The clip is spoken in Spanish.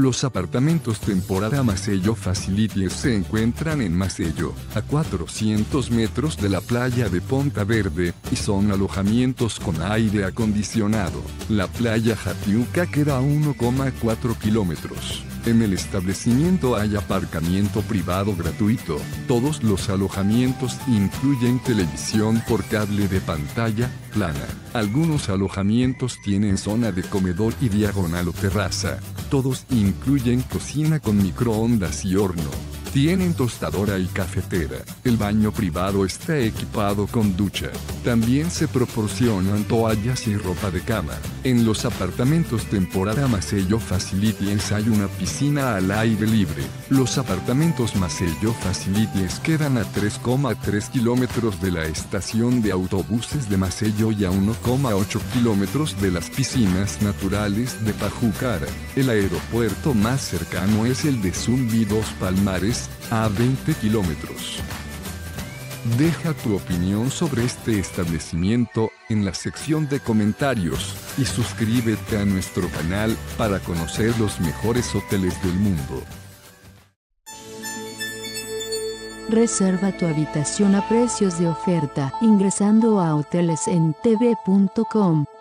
Los apartamentos temporada Maceió Facilities se encuentran en Maceió, a 400 metros de la playa de Ponta Verde, y son alojamientos con aire acondicionado. La playa Jatiuca queda a 1,4 kilómetros. En el establecimiento hay aparcamiento privado gratuito. Todos los alojamientos incluyen televisión por cable de pantalla plana. Algunos alojamientos tienen zona de comedor y diagonal o terraza. Todos incluyen cocina con microondas y horno. Tienen tostadora y cafetera. El baño privado está equipado con ducha. También se proporcionan toallas y ropa de cama. En los apartamentos temporada Maceió Facilities hay una piscina al aire libre. Los apartamentos Maceió Facilities quedan a 3,3 kilómetros de la estación de autobuses de Maceió y a 1,8 kilómetros de las piscinas naturales de Pajucara. El aeropuerto más cercano es el de Zumbi Dos Palmares, a 20 kilómetros. Deja tu opinión sobre este establecimiento en la sección de comentarios y suscríbete a nuestro canal para conocer los mejores hoteles del mundo. Reserva tu habitación a precios de oferta ingresando a hotelesentv.com.